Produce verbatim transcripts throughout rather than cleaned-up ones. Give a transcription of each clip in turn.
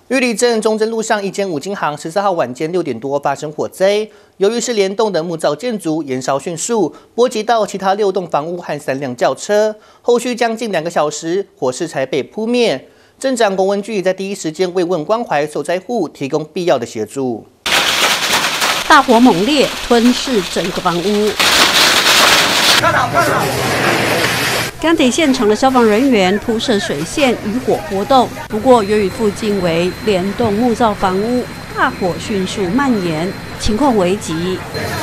玉里镇中正路上一间五金行十四号晚间六点多发生火灾，由于是联动的木造建筑，燃烧迅速，波及到其他六栋房屋和三辆轿车。后续将近两个小时，火势才被扑灭。镇长龚文具在第一时间慰问关怀受灾户，提供必要的协助。 大火猛烈，吞噬整个房屋。看好，看好。 干得现场的消防人员铺设水线与火搏斗，不过由于附近为联动木造房屋，大火迅速蔓延，情况危急。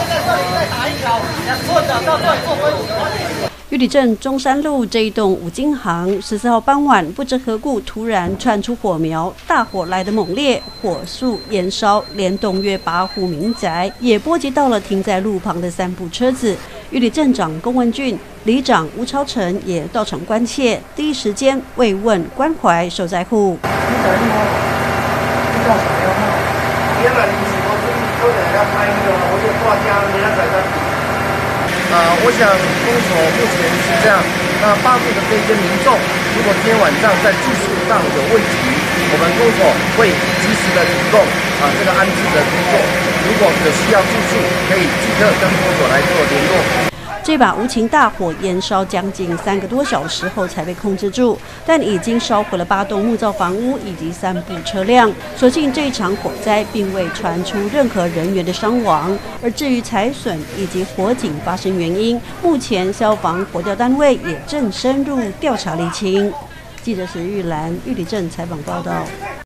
玉里镇中山路这一栋五金行，十四号傍晚不知何故突然窜出火苗，大火来得猛烈，火速延烧联动约八户民宅，也波及到了停在路旁的三部车子。 玉里镇长龚文俊、里长吴超成也到场关切，第一时间慰问关怀受灾户。 啊，我想公所目前是这样，那八户的这些民众，如果今天晚上在技术上有问题，我们公所会及时的提供啊这个安置的工作。如果有需要住宿，可以即刻跟公所来做联络。 这把无情大火延烧将近三个多小时后才被控制住，但已经烧毁了八栋木造房屋以及三部车辆。所幸这一场火灾并未传出任何人员的伤亡，而至于财损以及火警发生原因，目前消防火调单位也正深入调查厘清。记者石玉兰，玉里镇采访报道。